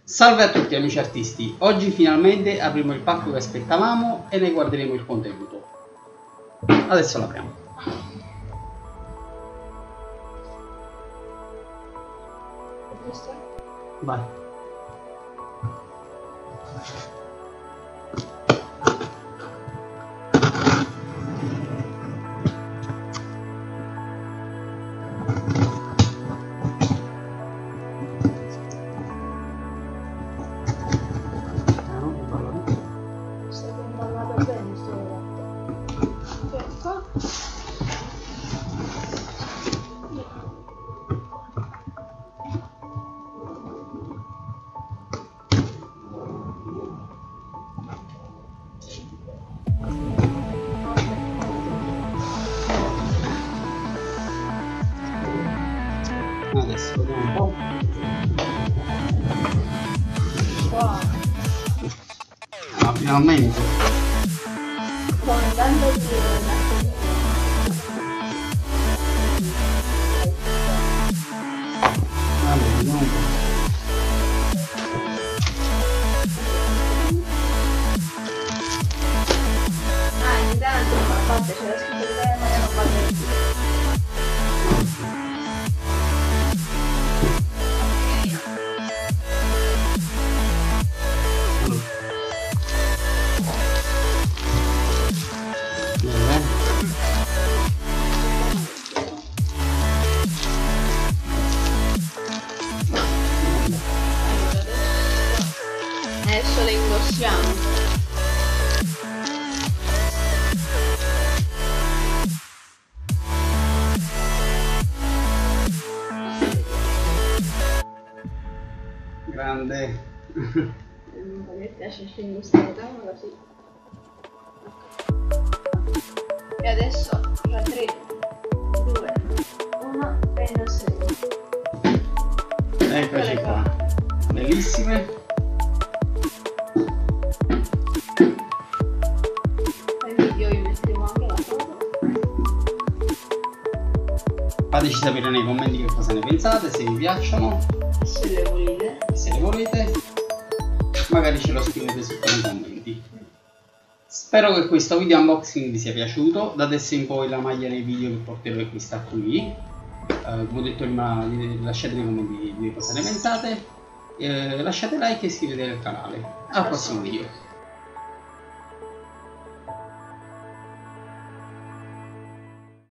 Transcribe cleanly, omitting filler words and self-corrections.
Salve a tutti amici artisti, oggi finalmente apriamo il pacco che aspettavamo e ne guarderemo il contenuto. Adesso l'apriamo. Vai. Adesso vediamo un po'. Wow. Ah, finalmente. Con tanto di Allora, vediamo un po'. intanto a parte c'era scritto che ma non va bene. Adesso le indossiamo. Grande. Mi piace indossiamo così. E adesso tra 3, 2, 1 e indossiamo. Eccoci qua. Bellissime. Fateci sapere nei commenti che cosa ne pensate, se vi piacciono, Se le volete. magari ce lo scrivete sotto nei commenti. Spero che questo video unboxing vi sia piaciuto. Da adesso in poi la maglia nei video che porterò è questa qui. Come ho detto prima, lasciate nei commenti di cosa ne pensate, lasciate like e iscrivetevi al canale. Al prossimo video.